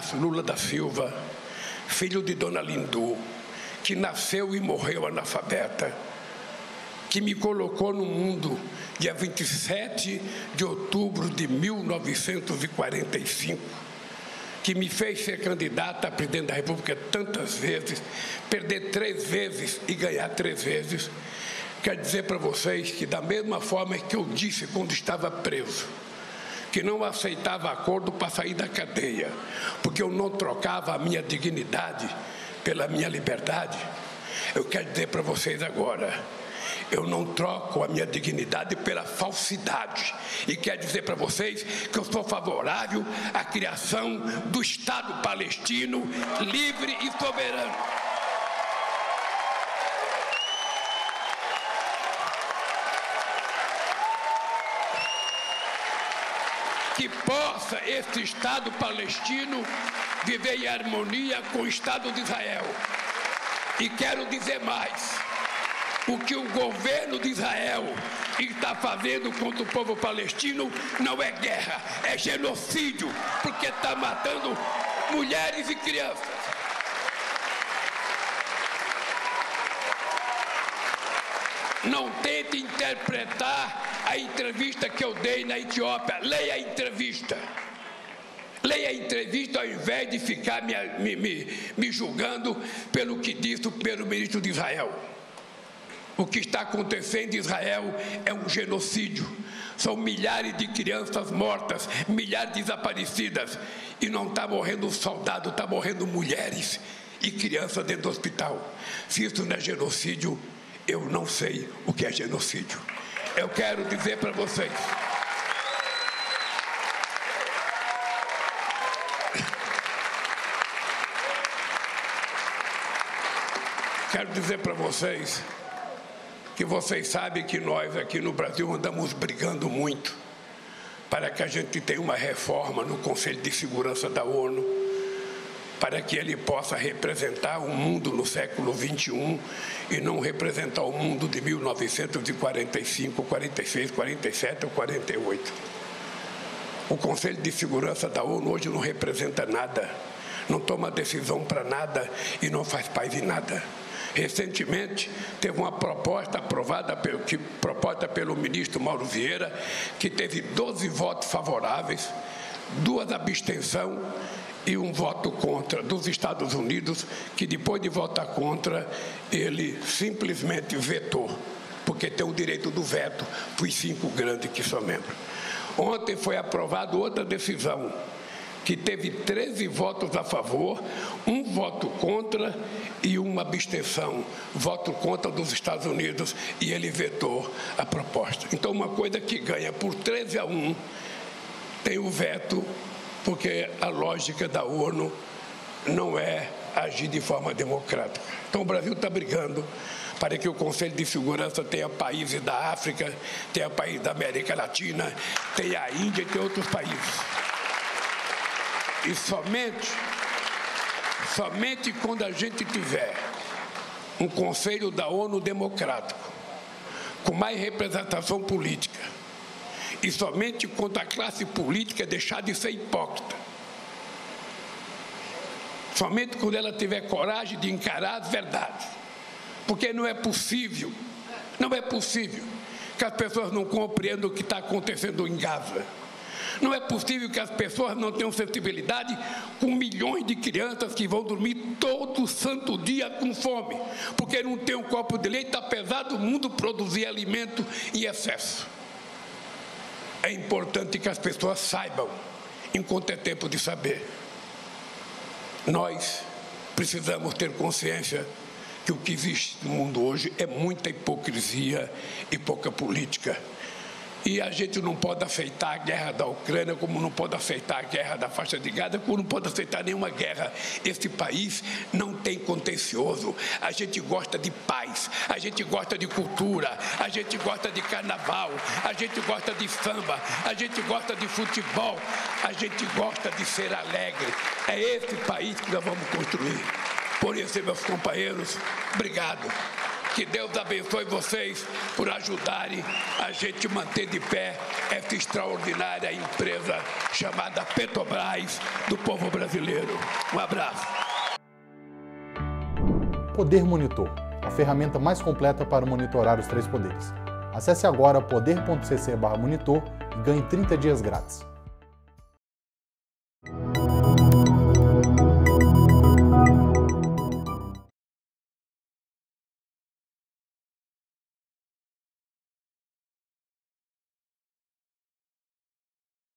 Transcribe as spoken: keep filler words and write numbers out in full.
Inácio Lula da Silva, filho de Dona Lindu, que nasceu e morreu analfabeta, que me colocou no mundo dia vinte e sete de outubro de mil novecentos e quarenta e cinco, que me fez ser candidata a presidente da República tantas vezes, perder três vezes e ganhar três vezes. Quero dizer para vocês que, da mesma forma que eu disse quando estava preso, que não aceitava acordo para sair da cadeia, porque eu não trocava a minha dignidade pela minha liberdade, eu quero dizer para vocês agora, eu não troco a minha dignidade pela falsidade. E quero dizer para vocês que eu sou favorável à criação do Estado palestino livre e soberano. Que possa esse Estado palestino viver em harmonia com o Estado de Israel. E quero dizer mais. O que o governo de Israel está fazendo contra o povo palestino não é guerra, é genocídio, porque está matando mulheres e crianças. Não tente interpretar a entrevista que eu dei na Etiópia. Leia a entrevista. Leia a entrevista ao invés de ficar me, me, me, me julgando pelo que disse o primeiro-ministro de Israel. O que está acontecendo em Israel é um genocídio. São milhares de crianças mortas, milhares desaparecidas. E não está morrendo soldado, está morrendo mulheres e crianças dentro do hospital. Se isso não é genocídio, eu não sei o que é genocídio. Eu quero dizer para vocês. Quero dizer para vocês que vocês sabem que nós aqui no Brasil andamos brigando muito para que a gente tenha uma reforma no Conselho de Segurança da ONU, para que ele possa representar o mundo no século vinte e um e não representar o mundo de mil novecentos e quarenta e cinco, quarenta e seis, quarenta e sete ou quarenta e oito. O Conselho de Segurança da ONU hoje não representa nada, não toma decisão para nada e não faz paz em nada. Recentemente, teve uma proposta aprovada pelo, que, proposta pelo ministro Mauro Vieira, que teve doze votos favoráveis, duas abstenções e um voto contra dos Estados Unidos, que depois de votar contra, ele simplesmente vetou, porque tem o direito do veto para os cinco grandes que são membros. Ontem foi aprovada outra decisão, que teve treze votos a favor, um voto contra e uma abstenção, voto contra dos Estados Unidos, e ele vetou a proposta. Então, uma coisa que ganha por treze a um, tem o veto, porque a lógica da ONU não é agir de forma democrática. Então, o Brasil está brigando para que o Conselho de Segurança tenha países da África, tenha países da América Latina, tenha a Índia e tenha outros países. E somente, somente quando a gente tiver um Conselho da ONU democrático, com mais representação política, e somente quando a classe política deixar de ser hipócrita, somente quando ela tiver coragem de encarar as verdades, porque não é possível, não é possível que as pessoas não compreendam o que está acontecendo em Gaza. Não é possível que as pessoas não tenham sensibilidade com milhões de crianças que vão dormir todo santo dia com fome, porque não tem um copo de leite, apesar do mundo produzir alimento em excesso. É importante que as pessoas saibam, enquanto é tempo de saber. Nós precisamos ter consciência que o que existe no mundo hoje é muita hipocrisia e pouca política. E a gente não pode aceitar a guerra da Ucrânia, como não pode aceitar a guerra da faixa de Gaza, como não pode aceitar nenhuma guerra. Esse país não tem contencioso. A gente gosta de paz, a gente gosta de cultura, a gente gosta de carnaval, a gente gosta de samba, a gente gosta de futebol, a gente gosta de ser alegre. É esse país que nós vamos construir. Por isso, meus companheiros, obrigado. Que Deus abençoe vocês por ajudarem a gente manter de pé essa extraordinária empresa chamada Petrobras do povo brasileiro. Um abraço. Poder Monitor, a ferramenta mais completa para monitorar os três poderes. Acesse agora poder ponto c c barra monitor e ganhe trinta dias grátis.